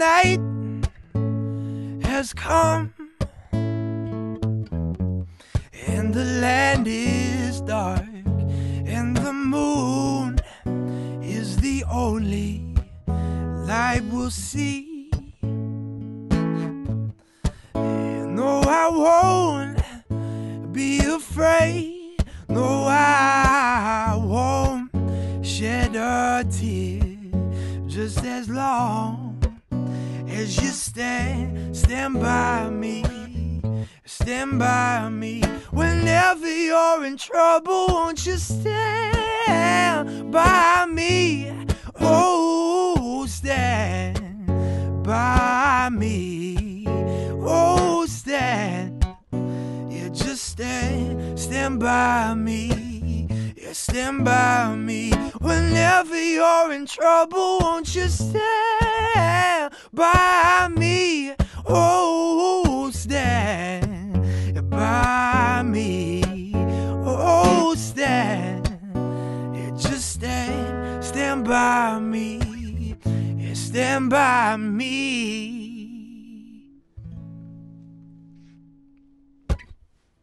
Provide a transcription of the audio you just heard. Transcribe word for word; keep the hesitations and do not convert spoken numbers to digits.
night has come and the land is dark and the moon is the only light we'll see. And no, I won't be afraid. No, I won't shed a tear, just as long as you stand, stand by me, stand by me. Whenever you're in trouble, won't you stand by me? Oh, stand by me. Oh, stand. Yeah, just stand, stand by me. Yeah, stand by me. Whenever you're in trouble, won't you stand by me? Oh, stand by me. Oh, stand. Yeah, just stand, stand by me. Yeah, stand by me.